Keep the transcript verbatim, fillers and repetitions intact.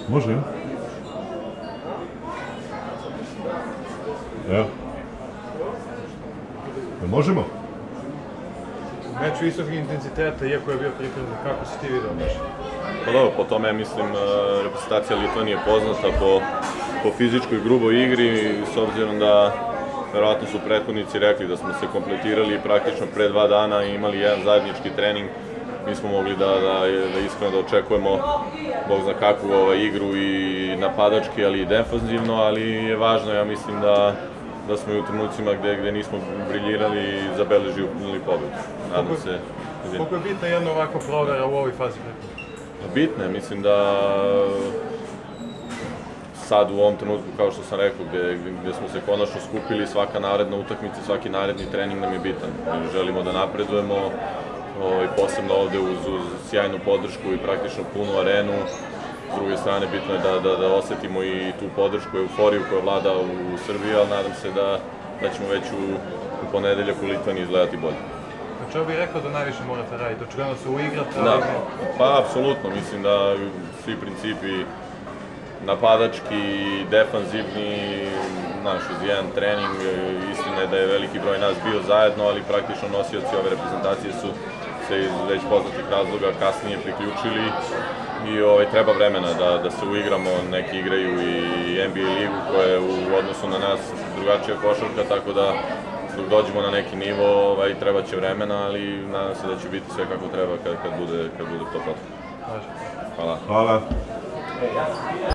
Može, ja? Evo. Možemo? Meč visokog intenziteta, iako je bio pripremljen, kako si ti vidio meč? Pa dobro, po tome, mislim, reprezentacija Litvanije poznata po fizičkoj gruboj igri, s obzirom da verovatno su prethodnici rekli da smo se kompletirali praktično pre dva dana i imali jedan zajednički trening. Mi smo mogli da iskreno da očekujemo bog zna kakvu igru i napadački, ali i defanzivno, ali je važno, ja mislim, da smo i u trenucima gde nismo briljirali zabeležili pobedu. Nadam se. Koliko je bitna jedna ovakva provera u ovoj fazi pripreme? Bitna je, mislim da sad u ovom trenutku, kao što sam rekao, gde smo se konačno skupili, svaka naredna utakmica, svaki naredni trening nam je bitan. Želimo da napredujemo, posebno ovde uz sjajnu podršku i praktično punu arenu. S druge strane, bitno je da osetimo i tu podršku, euforiju koja vlada u Srbiji, ali nadam se da ćemo već u ponedeljak u Litvaniji izgledati bolje. Čeo bih rekao da najviše morate raditi? Očigledno se uigrate? Da, pa apsolutno. Mislim da svi principi napadački, defanzivni, naš uz jedan trening, istina je da je veliki broj nas bio zajedno, ali praktično nosioci ove reprezentacije su se iz već poznatih razloga kasnije priključili i treba vremena da se uigramo. Neki igraju i N B A ligu koja je u odnosu na nas drugačija košarka, tako da dok dođemo na neki nivo treba će vremena, ali nadam se da će biti sve kako treba kad bude to potrebno. Hvala. Hvala.